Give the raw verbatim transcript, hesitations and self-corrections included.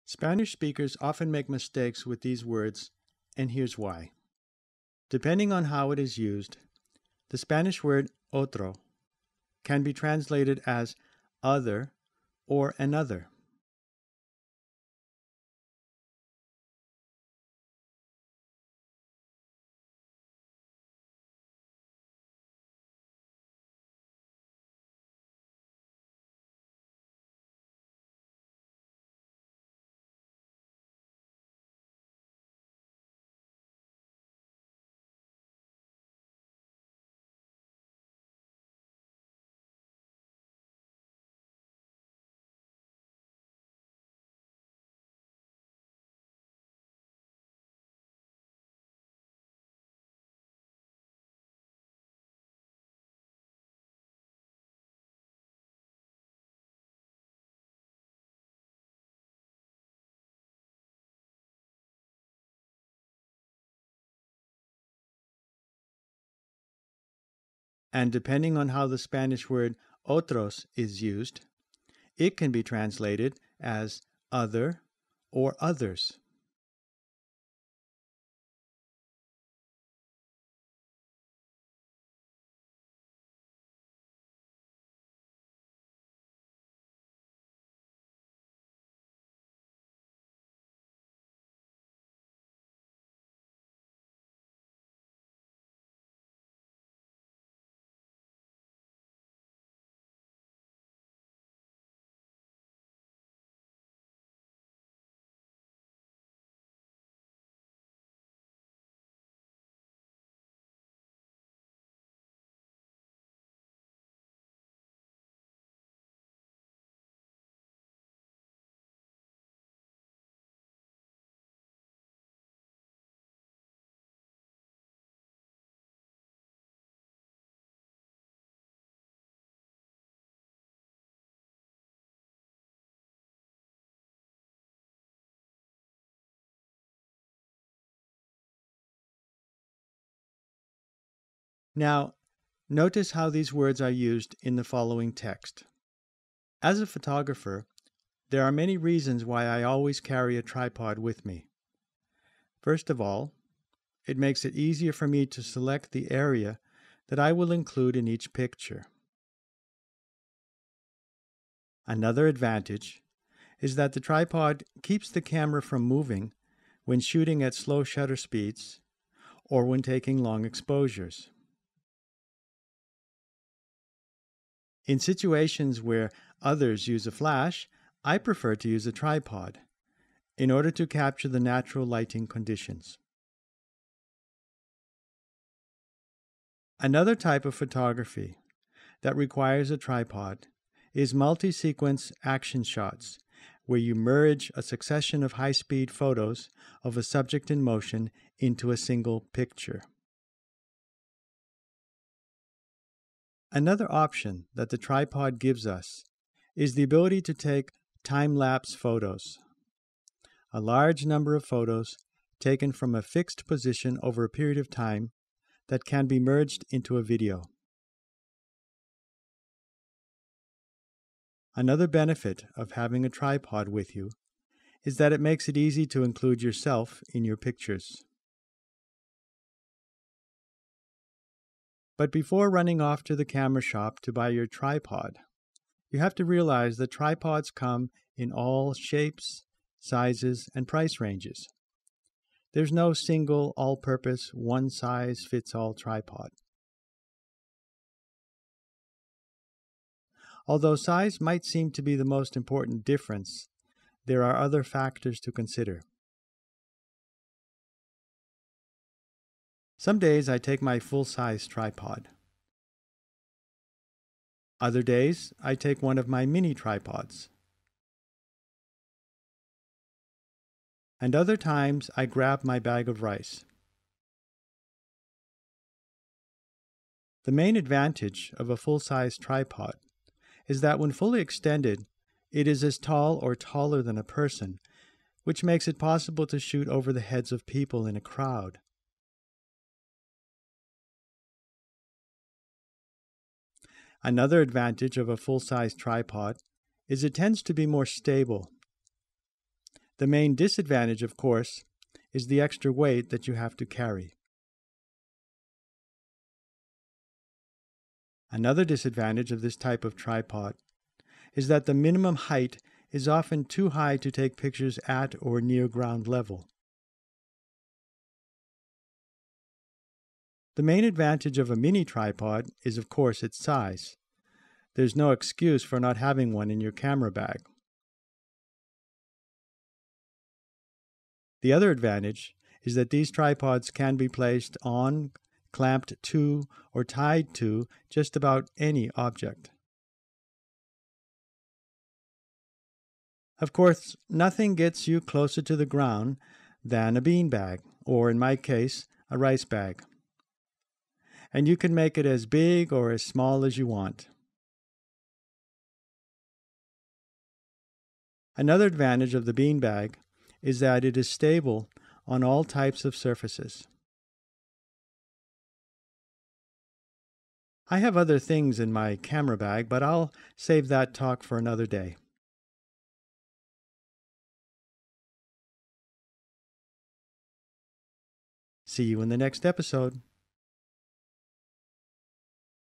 Spanish speakers often make mistakes with these words, and here's why. Depending on how it is used, the Spanish word otro can be translated as other or another. And depending on how the Spanish word otros is used, it can be translated as other or others. Now, notice how these words are used in the following text. As a photographer, there are many reasons why I always carry a tripod with me. First of all, it makes it easier for me to select the area that I will include in each picture. Another advantage is that the tripod keeps the camera from moving when shooting at slow shutter speeds or when taking long exposures. In situations where others use a flash, I prefer to use a tripod in order to capture the natural lighting conditions. Another type of photography that requires a tripod is multi-sequence action shots, where you merge a succession of high-speed photos of a subject in motion into a single picture. Another option that the tripod gives us is the ability to take time-lapse photos. A large number of photos taken from a fixed position over a period of time that can be merged into a video. Another benefit of having a tripod with you is that it makes it easy to include yourself in your pictures. But before running off to the camera shop to buy your tripod, you have to realize that tripods come in all shapes, sizes, and price ranges. There's no single, all-purpose, one-size-fits-all tripod. Although size might seem to be the most important difference, there are other factors to consider. Some days I take my full-size tripod. Other days I take one of my mini tripods. And other times I grab my bag of rice. The main advantage of a full-size tripod is that when fully extended, it is as tall or taller than a person, which makes it possible to shoot over the heads of people in a crowd. Another advantage of a full-size tripod is it tends to be more stable. The main disadvantage, of course, is the extra weight that you have to carry. Another disadvantage of this type of tripod is that the minimum height is often too high to take pictures at or near ground level. The main advantage of a mini tripod is, of course, its size. There's no excuse for not having one in your camera bag. The other advantage is that these tripods can be placed on, clamped to, or tied to just about any object. Of course, nothing gets you closer to the ground than a bean bag, or in my case, a rice bag. And you can make it as big or as small as you want. Another advantage of the beanbag is that it is stable on all types of surfaces. I have other things in my camera bag, but I'll save that talk for another day. See you in the next episode.